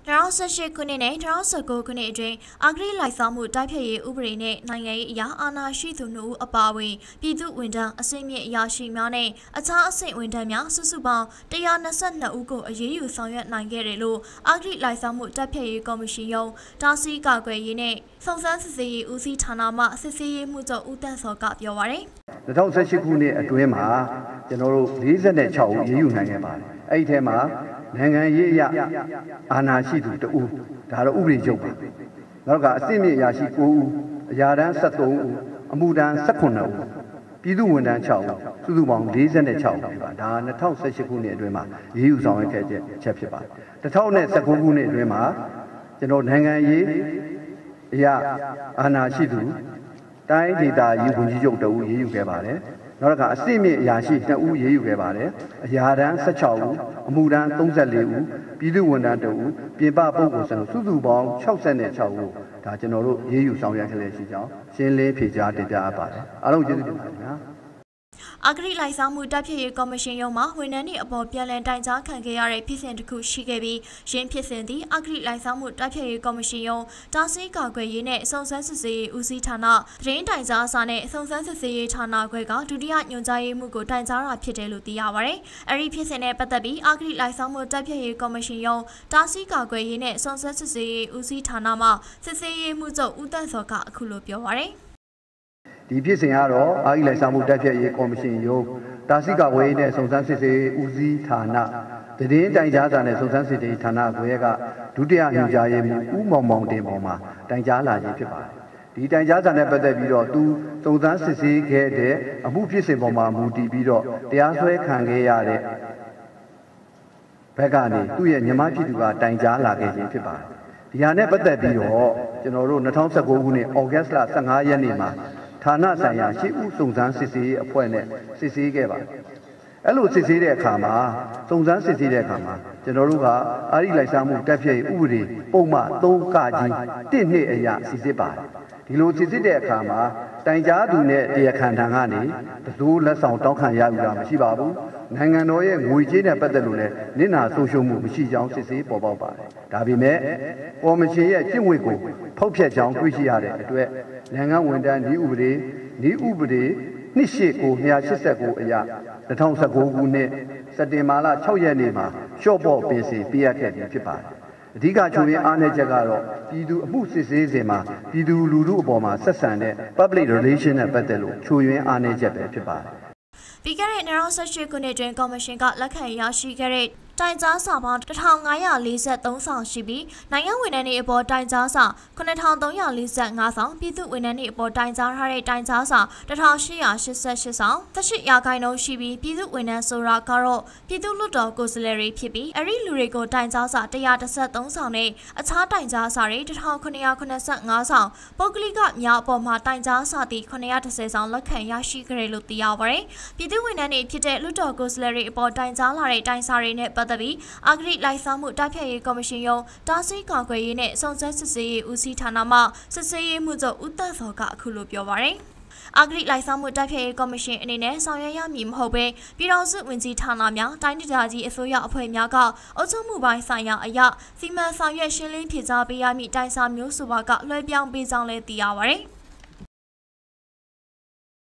Now, such a cunning, also go cunning, agree like some would type a uberine, 9 ya, Anna, she to know a bawi, Pidu winter, a same yashi mane, a ta Saint Wintermia, Susuba, Diana Sana Ugo, a yew song at Nangerelo, agree like some would type a commission, Darcy Gagwe, yene, some sense the Uzi Tanama, Sisi Muzo Utan so got your worry. The town says she couldn't a dreamer, the no reason that child you hang about. 8 နိုင်ငံရေးအရအာဏာရှိသူတဦးဒါတော့ဥပဒေချုပ်ပါနောက်ကအစစ်မြေအရာရှိ9ဦးအရာတန်း73ဦးအမှုတန်း18ဦးပြည်သူဝန်ထမ်း6ဦးစုစုပေါင်း46ဦးဖြစ်ပါဒါ2018ခုနှစ်အတွင်းမှာရေးယူဆောင်ရွက်ခဲ့ချက်ဖြစ်ပါတယ်2019ခုနှစ်အတွင်းမှာကျွန်တော်နိုင်ငံရေးအရအာဏာရှိသူတိုင်းဒေသကြီးဝန်ကြီးချုပ်တဦးရေးယူခဲ့ပါတယ်နောက်ကအစစ်မြေအရာရှိ2ဦးရေးယူခဲ့ပါတယ်အရာတန်း16ဦးအမှုတန်း34ဦးပြည်သူဝန်ထမ်း2ဦးပြင်ပပုဂ္ဂိုလ်စုစုပေါင်း66ဦးဒါကျွန်တော်တို့ရေးယူဆောင်ရွက်ခဲ့တဲ့ရှိကြောင်းရှင်းလင်းဖြေကြားတင်ပြအပ်ပါတယ်အားလုံးကျေးဇူးတင်ပါတယ်ခင်ဗျာ Agri like some would deputy commission yoma, when any about Pialan Dines can get a piece and cook shigabi, Jane Pisendi, Agri like some would deputy commission yo, Darcy Gagwayene, some senses Uzi Tana, Train Dines Sane, some senses Tana Gwega, to the Yunzai Mugo Dinesara Pietelu the Aware, Ari Pisene Patabi, Agri like some would deputy commission yo, Darcy Gagwayene, some senses Uzi Tanama, Sese Muzo Utansoka Kulupio. ဒီဖြစ်စဉ်ကတော့အာဂိလိုက်စာမှုတက်ဖြတ်ရေးကော်မရှင်ရုံးတာစီကဝေးနဲ့စုံစမ်းစစ်ဆေးဦးစီးဌာနတည်င်းတိုင်ကြားစာနဲ့စုံစမ်းစစ်ဆေးဌာနခွဲကဒုတိယညွှန်ကြားရေးမှူးဦးမောင်မောင်တင်ပေါ်မှာတိုင်ကြားလာခြင်းဖြစ်ပါတယ်ဒီတိုင်ကြားစာနဲ့ပတ်သက်ပြီးတော့သူစုံစမ်းစစ်ဆေးခဲ့တဲ့အမှုဖြစ်စဉ်ပေါ်မှာမူတည်ပြီးတော့တရားစွဲခံခဲ့ရတဲ့ဘက်ကနေသူ့ရဲ့ညီမဖြစ်သူကတိုင်ကြားလာခဲ့ခြင်းဖြစ်ပါတယ်ဒီဟာနဲ့ပတ်သက်ပြီးတော့ကျွန်တော်တို့2019ခုနှစ်ဩဂတ်လ15ရက်နေ့မှာ ဌာနဆိုင်ရာရှေ့ဦးစုံစမ်းစစ်ဆေးအဖွဲ့နဲ့စစ်ဆေးခဲ့ပါတယ်။အဲ့လိုစစ်ဆေးတဲ့အခါမှာစုံစမ်းစစ်ဆေးတဲ့အခါမှာကျွန်တော်တို့ကအာရိလိုက်စားမှုတက်ဖြည့်ဥပဒေပုံမှန်3ကကြီး1နှစ်အရာစစ်စစ်ပါတယ်။ဒီလိုစစ်စစ်တဲ့အခါမှာတိုင်ကြားသူနဲ့တရားခံထံကနေတစိုးလက်ဆောင်တောင်းခံရယူတာမရှိပါဘူး။နိုင်ငံတော်ရဲ့ငွေကြေးနဲ့ပတ်သက်လို့လည်းနစ်နာဆုံးရှုံးမှုမရှိကြောင်းစစ်ဆေးပေါ်ပေါက်ပါတယ်။ဒါပေမဲ့ကော်မရှင်ရဲ့ကျင့်ဝတ်ကိုဖောက်ဖျက်ကြောင်းတွေ့ရှိရတဲ့အတွက် နိုင်ငံဝန်ထမ်းဤဥပဒေနှစ်ရှိကို289အရာ2019ခုနှစ်စက်တင်ဘာလ6ရက်နေ့မှာရှော့ပေါ့ပင်စင်ပြရခဲ့ပြီးဖြစ်ပါတယ်အဓိကချိုးရင်းအားနည်းချက်ကတော့ပြည်သူအမှုစစ်ဆေးစဉ်မှာပြည်သူလူထုအပေါ်မှာဆက်ဆံတဲ့ public relation နဲ့ပတ်သက်လို့ချိုးရင်းအားနည်းချက်ပဲဖြစ်ပါတယ်ပြီးခဲ့တဲ့2018ခုနှစ်တွင်ကော်မရှင်ကလက်ခံရရှိခဲ့တဲ့တိုင်ကြားစာပေါင်း1543ဆောင်ရှိပြီးနိုင်ငံဝန်ထမ်းတွေအပေါ်တိုင်ကြားစာ9345ဆောင်ပြည်သူဝန်ထမ်းတွေအပေါ်တိုင်ကြားထားတဲ့တိုင်ကြားစာ1888ဆောင်သက်ရှိရာခိုင်နှုန်းရှိပြီးပြည်သူဝန်ထမ်းဆိုတာကတော့ပြည်သူ့လွှတ်တော်ကိုယ်စားလှယ်တွေဖြစ်ပြီးအဲ့ဒီလူတွေကိုတိုင်ကြားစာ113ဆောင်နဲ့အခြားတိုင်ကြားစာတွေ1985ဆောင်ပုဂ္ဂလိကများအပေါ်မှာတိုင်ကြားစာသည်910ဆောင်လက်ခံရရှိခဲ့တယ်လို့သိရပါတယ်ပြည်သူဝန်ထမ်းတွေဖြစ်တဲ့လွှတ်တော်ကိုယ်စားလှယ်တွေအပေါ်တိုင်ကြားလာတဲ့တိုင်စာတွေနဲ့ပတ်သက်ပြီးအာဂရိလိုက်စားမှုတိုက်ဖျက်ရေးကော်မရှင်ရုံးတားဆီးကာကွယ်ရေးနဲ့စုံစမ်းစစ်ဆေးရေးဦးစီးဌာနမှစစ်ဆေးရေးမှုချုပ်ဦးသက်စောကအခုလိုပြောပါတယ်အာဂရိလိုက်စားမှုတိုက်ဖျက်ရေးကော်မရှင်အနေနဲ့ဆောင်ရွက်ရမည်မဟုတ်ဘဲပြည်တော်စုဝင်ကြီးဌာနများတိုင်းဒေသကြီးအစိုးရအဖွဲ့များကအုပ်ချုပ်မှုပိုင်းဆိုင်ရာအရာစီမံဆောင်ရွက်ရှင်းလင်းဖြေကြားပေးရမည့်တိုင်စာမျိုးစုပါကလွှဲပြောင်းပေးကြောင်းလည်းသိရပါတယ်